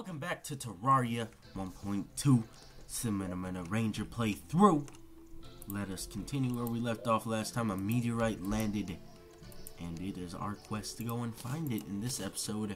welcome back to Terraria 1.2 Cinema Ranger playthrough. Let us continue where we left off last time. A meteorite landed, and it is our quest to go and find it in this episode.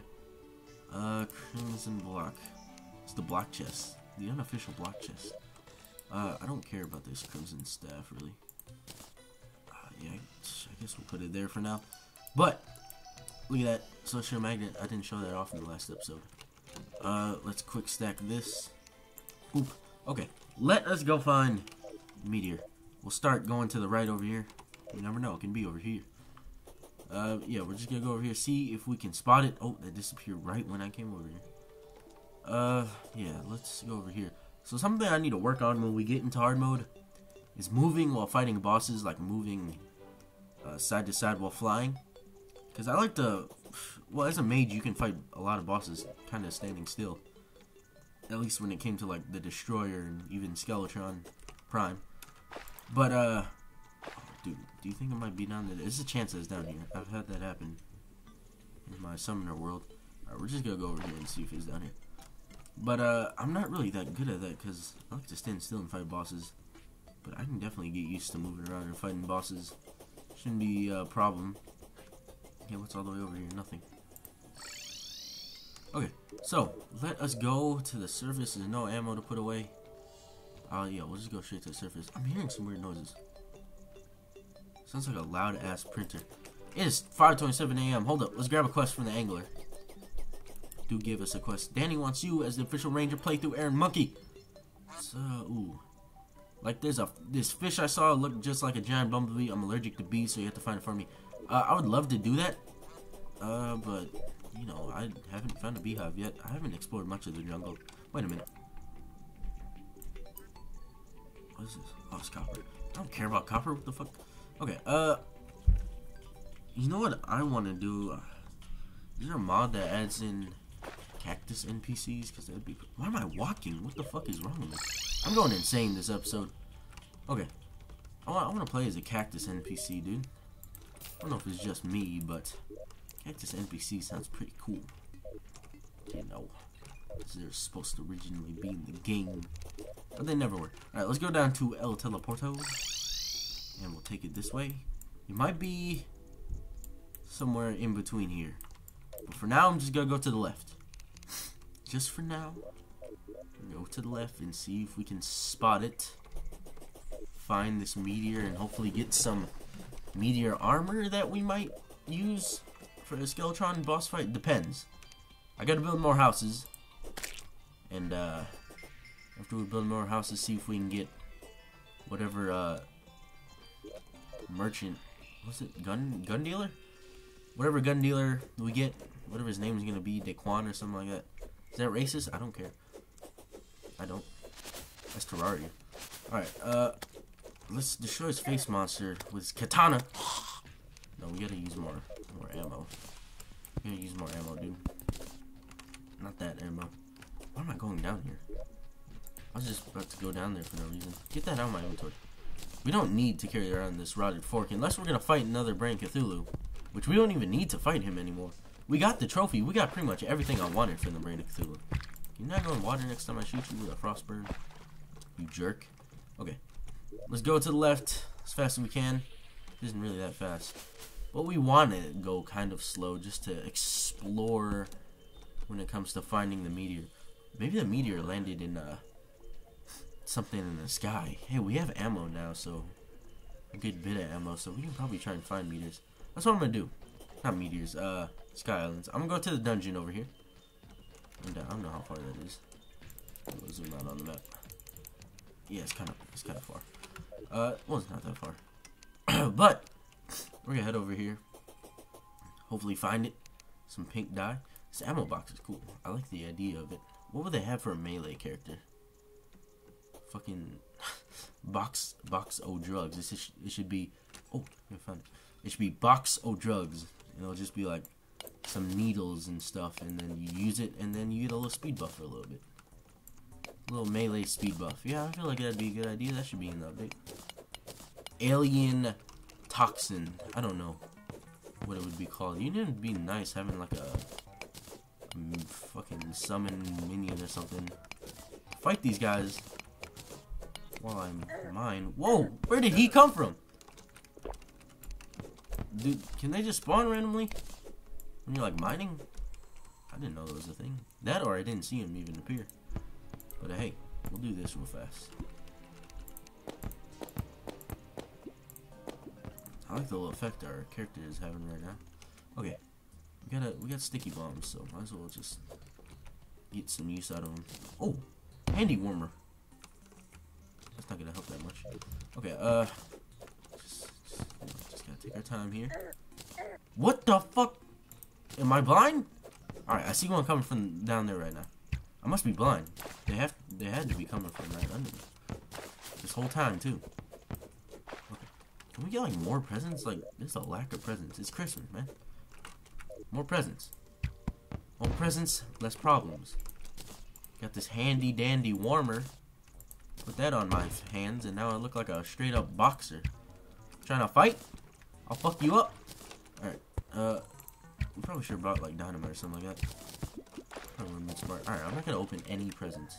Crimson block. It's the block chest, the unofficial block chest. I don't care about this crimson staff really. Yeah, I guess we'll put it there for now. But look at that social magnet. I didn't show that off in the last episode. Let's quick stack this. Oop. Okay, let us go find meteor. We'll start going to the right over here. You never know, it can be over here. Yeah, we're just gonna go over here, see if we can spot it. Oh, that disappeared right when I came over here. Yeah, let's go over here. So something I need to work on when we get into hard mode is moving while fighting bosses, like moving side to side while flying. Because I like to, well, as a mage, you can fight a lot of bosses kind of standing still. At least when it came to, like, the Destroyer and even Skeletron Prime. But, oh, dude, do you think it might be down there? There's a chance that it's down here. I've had that happen in my Summoner world. Alright, we're just gonna go over here and see if it's down here. But, I'm not really that good at that because I like to stand still and fight bosses. But I can definitely get used to moving around and fighting bosses. Shouldn't be a problem. Okay, what's all the way over here? Nothing. Okay, so let us go to the surface. There's no ammo to put away. Yeah, we'll just go straight to the surface. I'm hearing some weird noises. Sounds like a loud ass printer. It is 5:27 a.m. Hold up, let's grab a quest from the angler. Do give us a quest. Danny wants you as the official ranger playthrough Aaron Monkey. So, ooh. Like this fish I saw looked just like a giant bumblebee. I'm allergic to bees, so you have to find it for me. I would love to do that, but, you know, I haven't found a beehive yet. I haven't explored much of the jungle. Wait a minute. What is this? Oh, it's copper. I don't care about copper. What the fuck? Okay, you know what I want to do? Is there a mod that adds in cactus NPCs? Because that'd be cool. Why am I walking? What the fuck is wrong with me? I'm going insane this episode. Okay. I want to play as a cactus NPC, dude. I don't know if it's just me, but Cactus NPC sounds pretty cool. You know, they're supposed to originally be in the game, but they never were. Alright, let's go down to El Teleporto, and we'll take it this way. It might be somewhere in between here, but for now, I'm just gonna go to the left. Just for now, go to the left and see if we can spot it. Find this meteor and hopefully get some meteor armor that we might use for a Skeletron boss fight. Depends. I gotta build more houses, and after we build more houses, see if we can get whatever merchant, what's it, gun dealer, whatever gun dealer we get, whatever his name is gonna be, Daquan or something like that. Is that racist? I don't care. I don't. That's Terraria. Alright, let's destroy his face monster with his katana. No, we gotta use more ammo. We gotta use more ammo, dude. Not that ammo. Why am I going down here? I was just about to go down there for no reason. Get that out of my inventory. We don't need to carry around this rotted fork unless we're gonna fight another Brain Cthulhu, which we don't even need to fight him anymore. We got the trophy. We got pretty much everything I wanted from the Brain of Cthulhu. Can you not go in water next time I shoot you with a frostburn? You jerk. Okay. Let's go to the left as fast as we can. It isn't really that fast. But we want to go kind of slow just to explore when it comes to finding the meteor. Maybe the meteor landed in something in the sky. Hey, we have ammo now, so a good bit of ammo, so we can probably try and find meteors. That's what I'm going to do. Not meteors, Sky Islands. I'm going to go to the dungeon over here. And I don't know how far that is. We'll zoom out on the map. Yeah, it's kind of far. Well, it's not that far. But we're gonna head over here. Hopefully find it. Some pink dye. This ammo box is cool. I like the idea of it. What would they have for a melee character? Fucking box o' drugs. It should be. Oh, I found it. It should be box o' drugs. And it'll just be like some needles and stuff, and then you use it, and then you get a little speed buff for a little bit. A little melee speed buff. Yeah, I feel like that'd be a good idea. That should be in the update. Alien toxin. I don't know what it would be called. You know, it'd be nice having like fucking summon minion or something. Fight these guys while I'm mine. Whoa, where did he come from? Dude, can they just spawn randomly when you're like mining? I didn't know that was a thing. That or I didn't see him even appear. But hey, we'll do this real fast. I like the little effect our character is having right now. Okay, we got sticky bombs, so might as well just get some use out of them. Oh, handy warmer. That's not gonna help that much. Okay, just gotta take our time here. What the fuck? Am I blind? All right, I see one coming from down there right now. I must be blind. They had to be coming from right under me this whole time too. Can we get like more presents? Like, there's a lack of presents. It's Christmas, man. More presents. More presents, less problems. Got this handy dandy warmer. Put that on my hands, and now I look like a straight up boxer. Trying to fight? I'll fuck you up. Alright, we probably should have brought like dynamite or something like that. Probably would've been smart. Alright, I'm not gonna open any presents.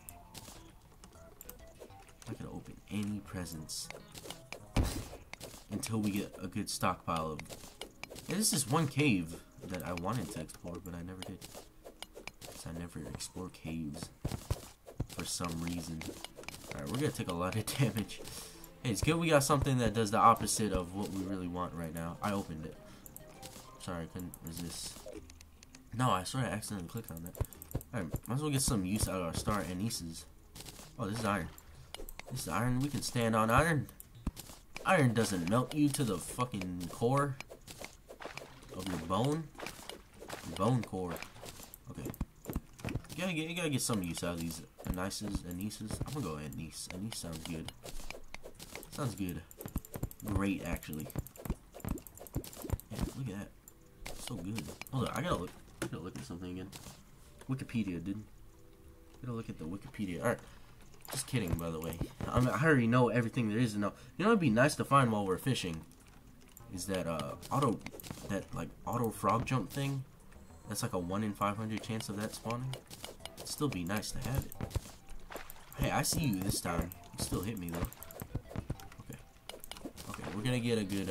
I'm not gonna open any presents until we get a good stockpile of... Yeah, this is one cave that I wanted to explore, but I never did. Because I never explore caves for some reason. Alright, we're gonna take a lot of damage. Hey, it's good we got something that does the opposite of what we really want right now. I opened it. Sorry, I couldn't resist. No, I sort of accidentally clicked on that. Alright, might as well get some use out of our star anise. Oh, this is iron. This is iron. We can stand on iron. Iron doesn't melt you to the fucking core of your bone. Your bone core. Okay. You gotta get some use out of these anises. I'm gonna go anise. Anise sounds good. Sounds good. Great, actually. Yeah, look at that. So good. Hold on, I gotta look at something again. Wikipedia, dude. Gotta look at the Wikipedia. Alright. Just kidding, by the way. I already know everything there is to know. You know what'd be nice to find while we're fishing? Is that auto frog jump thing? That's like a 1 in 500 chance of that spawning. It'd still be nice to have it. Hey, I see you this time. You still hit me though. Okay. Okay, we're gonna get a good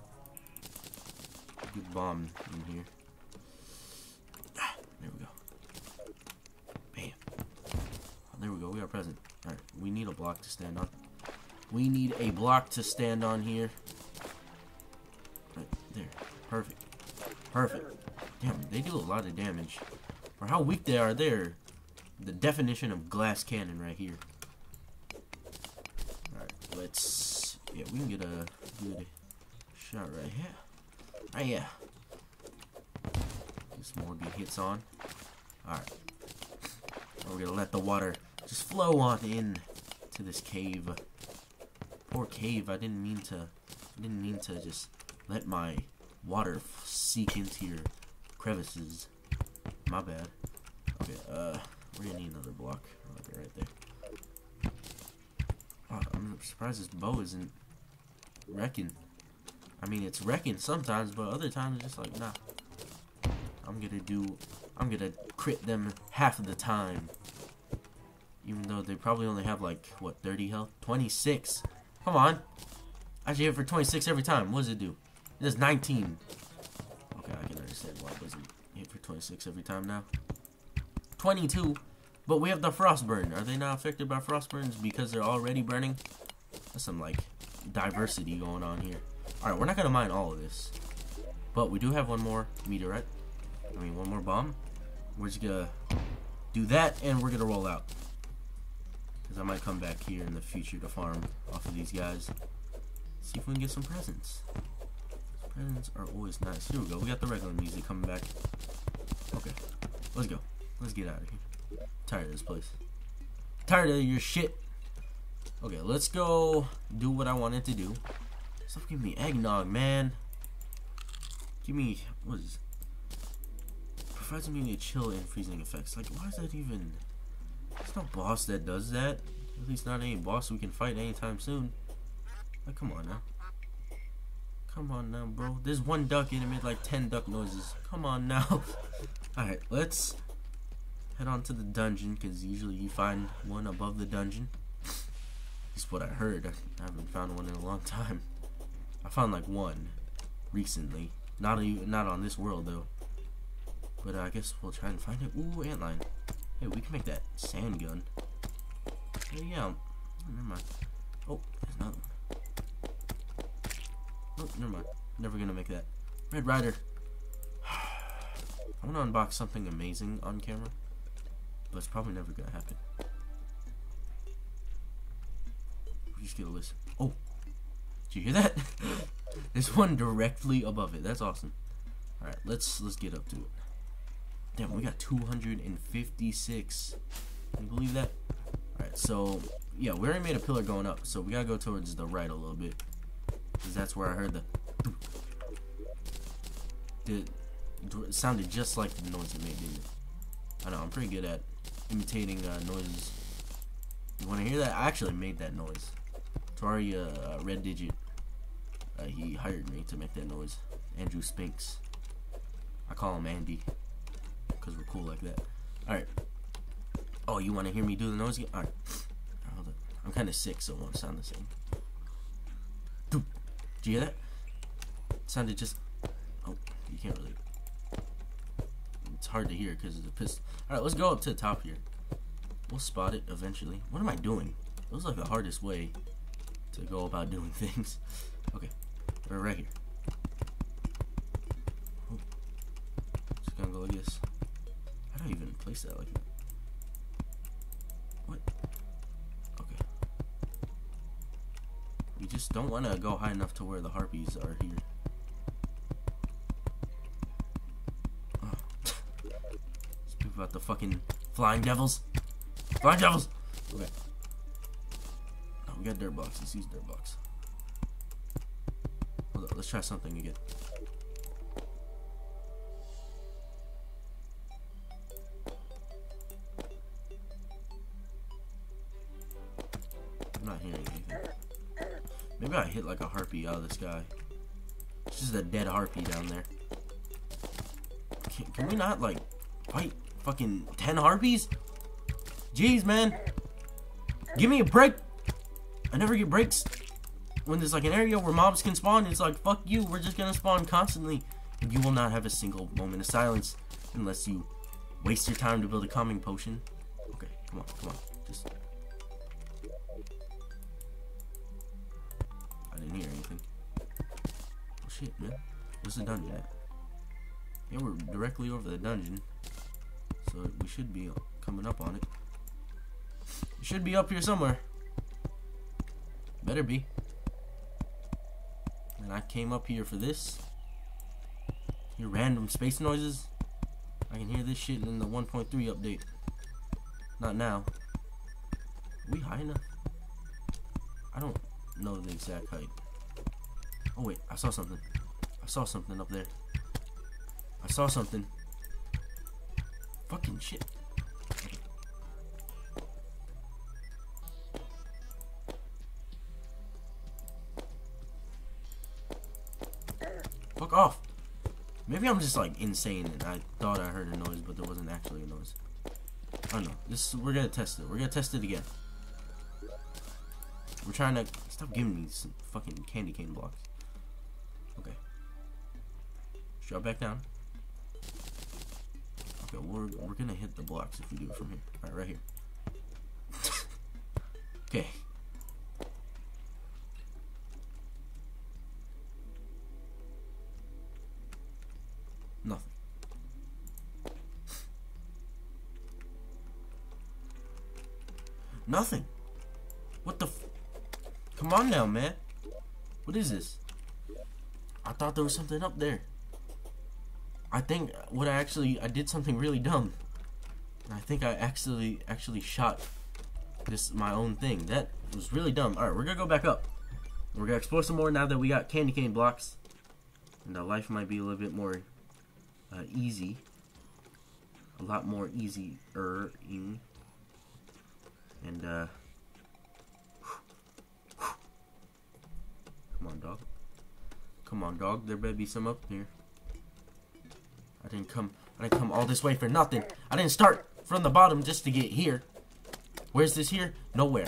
bomb in here. There we go. Bam. Oh, there we go. We got a present. Alright, we need a block to stand on. We need a block to stand on here. Right there. Perfect. Perfect. Damn, they do a lot of damage. For how weak they are, they're the definition of glass cannon right here. Alright, let's... Yeah, we can get a good shot right here. Right here. Get some more good hits on. Alright. We're gonna let the water just flow on in to this cave. Poor cave. I didn't mean to just let my water seep into your crevices. My bad. Okay, we're gonna need another block. Okay, right there. Oh, I'm surprised this bow isn't wrecking. I mean, it's wrecking sometimes, but other times it's just like, nah. I'm gonna crit them half of the time. Even though they probably only have like, what, 30 health? 26! Come on! I should hit for 26 every time. What does it do? It does 19. Okay, I can understand why it doesn't hit for 26 every time now. 22! But we have the frostburn. Are they not affected by frostburns because they're already burning? That's some, like, diversity going on here. Alright, we're not gonna mine all of this. But we do have one more meteorite. I mean, one more bomb. We're just gonna do that, and we're gonna roll out. Because I might come back here in the future to farm off of these guys. See if we can get some presents. Presents are always nice. Here we go. We got the regular music coming back. Okay. Let's go. Let's get out of here. Tired of this place. Tired of your shit. Okay, let's go do what I wanted to do. Stop giving me eggnog, man. Give me... What is... Provides me with chill and freezing effects. Like, why is that even... There's no boss that does that. At least not any boss we can fight anytime soon. Like, come on now. Come on now, bro. There's one duck and it made like 10 duck noises. Come on now. Alright, let's head on to the dungeon, because usually you find one above the dungeon. That's what I heard. I haven't found one in a long time. I found like one recently. Not on this world though. But I guess we'll try and find it. Ooh, antlion. Hey, we can make that sand gun. Oh, yeah. Never mind. Oh, there's another one. Oh, never mind. Never gonna make that. Red Rider. I want to unbox something amazing on camera, but it's probably never gonna happen. We just get a listen. Oh, did you hear that? There's one directly above it. That's awesome. All right, let's get up to it. Damn, we got 256. Can you believe that? All right, so yeah, we already made a pillar going up, so we gotta go towards the right a little bit, because that's where I heard it sounded just like the noise it made, didn't it? I know, I'm pretty good at imitating noises. You want to hear that? I actually made that noise. Terraria Red Digit, he hired me to make that noise. Andrew Spinks. I call him Andy, because we're cool like that. Alright. Oh, you want to hear me do the noise again? Alright. Hold on. I'm kind of sick, so it won't sound the same. Did you hear that? It sounded just... Oh, you can't really... It's hard to hear because of the pistol. Alright, let's go up to the top here. We'll spot it eventually. What am I doing? It was like the hardest way to go about doing things. Okay, we're right here. Oh. Just gonna go like this. How do I even place that like that? What? Okay. We just don't want to go high enough to where the harpies are here. About the fucking flying devils. Flying devils! Okay. Oh, we got dirt blocks. Let's use dirt blocks. Hold on, let's try something again. I'm not hearing anything. Maybe I hit like a harpy out of the sky. It's just a dead harpy down there. Can we not like fight fucking 10 harpies? Jeez, man. Give me a break. I never get breaks. When there's like an area where mobs can spawn, it's like, fuck you, we're just gonna spawn constantly. And you will not have a single moment of silence unless you waste your time to build a calming potion. Okay, come on. Just... I didn't hear anything. Oh shit, man. Where's the dungeon at? Yeah, we're directly over the dungeon. So we should be coming up on it. It should be up here somewhere. Better be. And I came up here for this. Hear random space noises. I can hear this shit in the 1.3 update. Not now. Are we high enough? I don't know the exact height. Oh wait, I saw something. I saw something up there. I saw something. Fucking shit. Fuck off. Maybe I'm just like insane and I thought I heard a noise, but there wasn't actually a noise. I don't know. We're gonna test it. We're gonna test it again. We're trying to stop giving me some fucking candy cane blocks. Okay. Drop back down. Okay, we're gonna hit the blocks if we do it from here. Alright, right here. Okay. Nothing. Nothing. What the f... Come on now, man. What is this? I thought there was something up there. I think I did something really dumb. I think I actually shot my own thing. That was really dumb. Alright, we're gonna go back up. We're gonna explore some more now that we got candy cane blocks. And life might be a little bit more easy. A lot more easier-ing. And come on, dog. Come on, dog. There better be some up here. I didn't come I didn't come all this way for nothing. I didn't start from the bottom just to get here. Where's this here? Nowhere.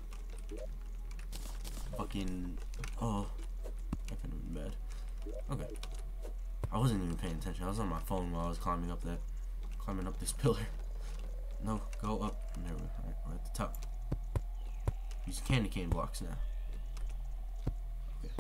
Fucking... Oh. That could have been bad. Okay. I wasn't even paying attention. I was on my phone while I was climbing up this pillar. No, go up. There we go. Alright, we're at the top. Use candy cane blocks now. Okay.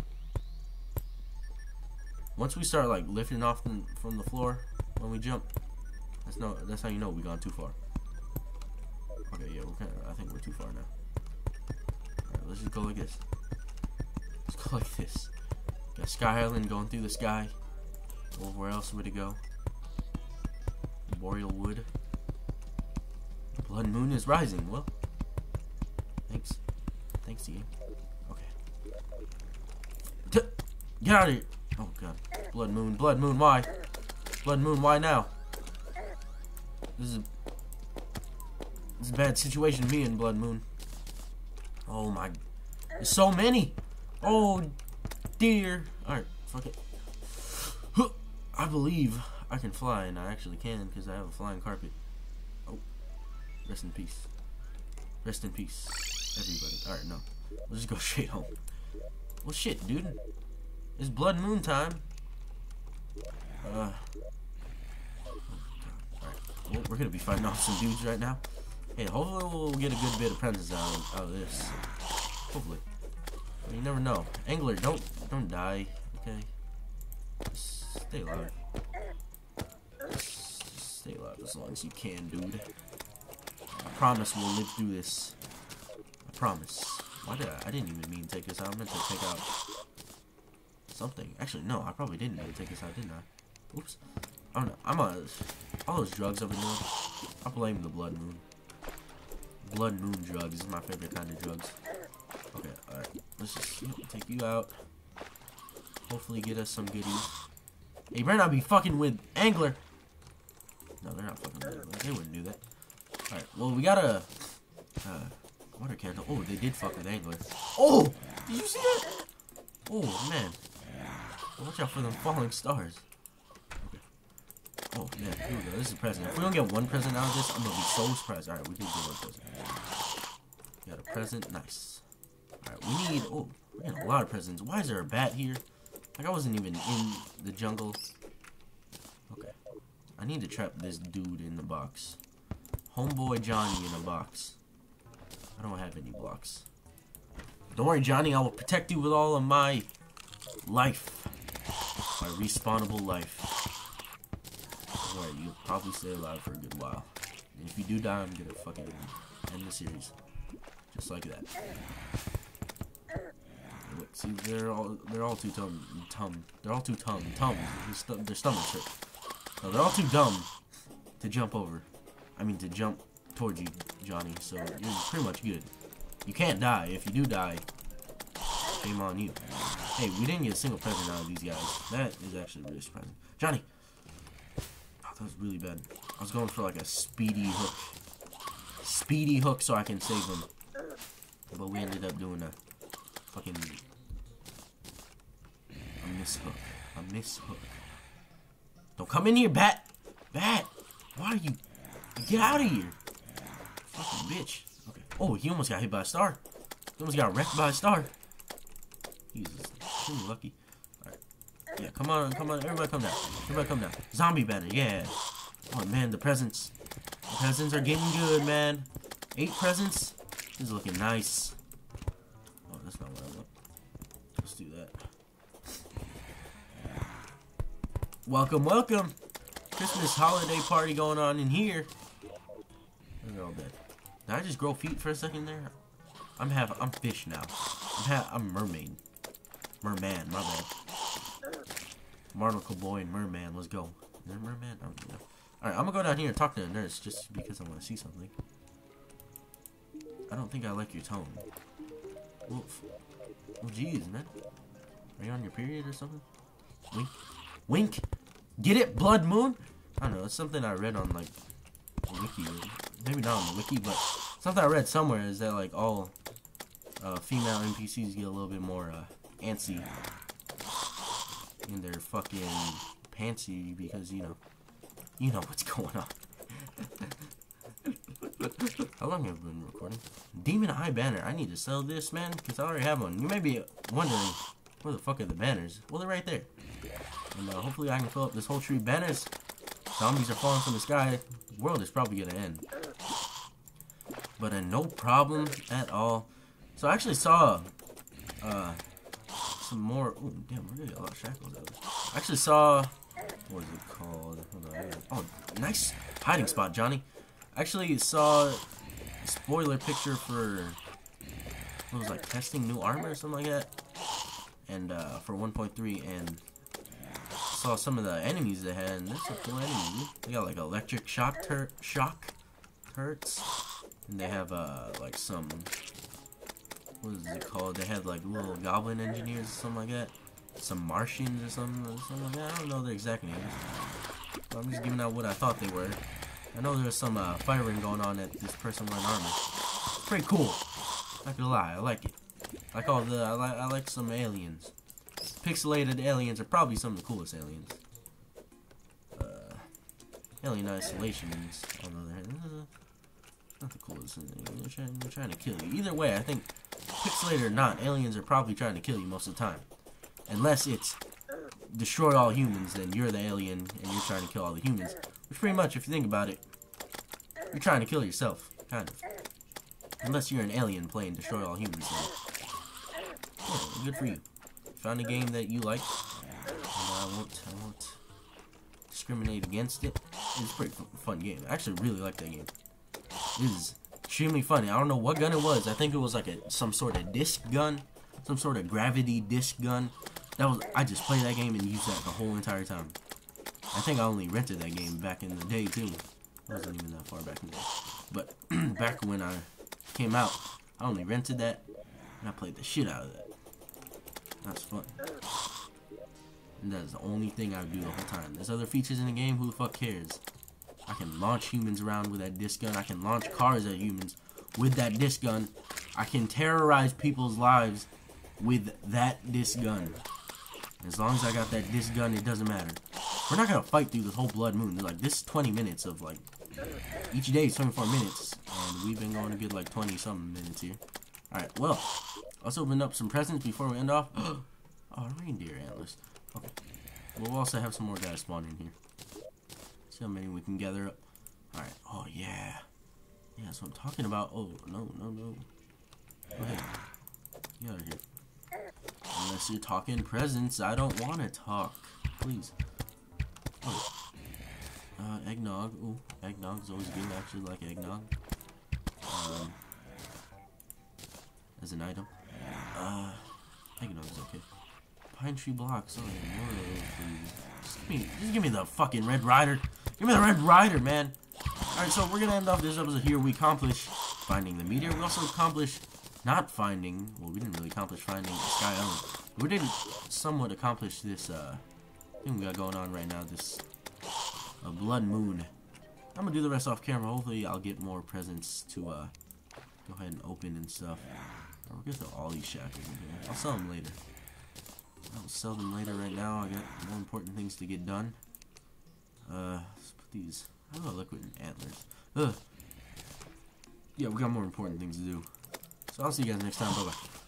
Once we start like lifting off from the floor when we jump, that's how you know we've gone too far. Okay, yeah, I think we're too far now. Alright, let's just go like this. Let's go like this. Got Sky Island going through the sky. Oh, where else would it go? Boreal Wood. The blood moon is rising. Well, thanks. Thanks to you. Okay. Get out of here. Oh, God. Blood moon. Blood moon, why? Blood moon, why now? This is a bad situation, me and Blood Moon. Oh my, there's so many. Oh dear. Alright, fuck it. I believe I can fly, and I actually can because I have a flying carpet. Oh, rest in peace. Rest in peace, everybody. Alright, no, we'll just go straight home. Well, shit, dude. It's Blood Moon time. Alright, well, we're gonna be fighting off some dudes right now. Hey, hopefully we'll get a good bit of presents out of this. Hopefully. But you never know. Angler, don't die, okay? Just stay alive. Just stay alive as long as you can, dude. I promise we'll live through this. I promise. Why did I didn't even mean to take this out. I meant to take out something. Actually, no, I probably didn't mean to take this out, didn't I? Oops. I don't know. All those drugs I've been doing, I blame the Blood Moon. Blood Moon drugs is my favorite kind of drugs. Okay, alright. Let's just take you out. Hopefully get us some goodies. Hey, you better not be fucking with Angler. No, they're not fucking with Angler. They wouldn't do that. Alright, well, we got a water candle. Oh, they did fuck with Angler. Oh! Did you see that? Oh, man. Watch out for them falling stars. Oh, yeah, here we go. This is a present. If we don't get one present out of this, I'm gonna be so surprised. Alright, we can get one present. Got a present. Nice. Alright, we need... Oh, we're getting a lot of presents. Why is there a bat here? Like, I wasn't even in the jungle. Okay. I need to trap this dude in the box. Homeboy Johnny in a box. I don't have any blocks. Don't worry, Johnny. I will protect you with all of my life. My respawnable life. Alright, you'll probably stay alive for a good while. And if you do die, I'm gonna fucking end the series. Just like that. Look, see, they're all too their stomachs hurt. No, they're all too dumb to jump over. I mean, to jump towards you, Johnny. So you're pretty much good. You can't die. If you do die, shame on you. Hey, we didn't get a single present out of these guys. That is actually really surprising. Johnny. That was really bad. I was going for like a speedy hook. Speedy hook so I can save him. But we ended up doing a fucking... a mishook. A mishook. Don't come in here, bat! Bat! Why are you... Get out of here! Fucking bitch. Okay. Oh, he almost got hit by a star. He almost got wrecked by a star. He's really lucky. Yeah, come on, everybody come down. Everybody come down. Zombie banner, yeah. Oh man, the presents. The presents are getting good, man. 8 presents? This is looking nice. Oh, that's not what I want. Let's do that. Welcome, welcome. Christmas holiday party going on in here. They're all dead. Did I just grow feet for a second there? I'm fish now. I'm mermaid. Merman, my bad. Barnacle Boy and Merman, let's go. Is there a merman? I don't know. Alright, I'm gonna go down here and talk to the nurse just because I want to see something. I don't think I like your tone. Oof. Oh, jeez, man. Are you on your period or something? Wink. Wink? Get it? Blood Moon? I don't know, it's something I read on, like, the wiki. Maybe not on the wiki, but something I read somewhere is that, like, all female NPCs get a little bit more antsy in their fucking pantsy because, you know, You know what's going on. How long have I been recording? Demon Eye banner. I need to sell this, man, because I already have one. You may be wondering, where the fuck are the banners? Well, they're right there. And hopefully I can fill up this whole tree. Banners. Zombies are falling from the sky. The world is probably going to end. But no problem at all. So I actually saw some more. Oh, damn, we're getting a lot of shackles out. I actually saw. What is it called? Hold on. Oh, nice hiding spot, Johnny. Actually saw a spoiler picture for what was like testing new armor or something like that, and for 1.3, and saw some of the enemies they had, and there's some cool enemies. They got like electric shock turrets, and they have like some, what is it called? They had like little goblin engineers or something like that, some Martians or something like that. I don't know their exact names, but I'm just giving out what I thought they were. I know there's some firing going on at this person wearing armor. It's pretty cool. Not gonna lie, I like it. Like all the, I like some aliens. Pixelated aliens are probably some of the coolest aliens. Alien Isolations, on the other hand, not the coolest. They're trying to kill you. Either way, I think pixelated or not, aliens are probably trying to kill you most of the time. Unless it's destroy all humans, then you're the alien and you're trying to kill all the humans. Which pretty much, if you think about it, you're trying to kill yourself, kind of. Unless you're an alien playing Destroy All Humans. Then. Yeah, good for you. Found a game that you like, and I won't discriminate against it. It's a pretty fun game. I actually really like that game. It is extremely funny. I don't know what gun it was. I think it was like some sort of disc gun, some sort of gravity disc gun. I just played that game and used that the whole entire time. I think I only rented that game back in the day too. It wasn't even that far back in the day. But back when I came out, I only rented that and I played the shit out of that. That's fun. And that is the only thing I do the whole time. There's other features in the game, who the fuck cares? I can launch humans around with that disc gun. I can launch cars at humans with that disc gun. I can terrorize people's lives with that disc gun. As long as I got that disc gun, it doesn't matter. We're not gonna fight through this whole blood moon. Like, this is 20 minutes of like, each day is 24 minutes, and we've been going to get like 20 something minutes here. Alright, well, let's open up some presents before we end off. Oh, reindeer antlers. Okay. We'll also have some more guys spawn in here. See how many we can gather up. Alright, oh yeah. Yeah, that's what I'm talking about. Oh, no. Go ahead. Get out of here. Unless you're talking presents, I don't want to talk. Please. Oh. Eggnog. Ooh, eggnog's always good. I actually like eggnog. As an item. Eggnog's okay. Pine tree blocks. Oh, please. Just give me the fucking Red Rider. Give me the Red Rider, man. Alright, so we're gonna end off this episode here. We accomplished finding the meteor. We also accomplished not finding, well, we didn't really accomplish finding Sky Island. We did somewhat accomplish this thing we got going on right now, this blood moon. I'm gonna do the rest off camera. Hopefully I'll get more presents to go ahead and open and stuff. We're gonna throw all these shackles in here. I'll sell them later. I'll sell them later. Right now I got more important things to get done. Let's put these, how about liquid antlers? Yeah, we got more important things to do. So I'll see you guys next time. Bye bye.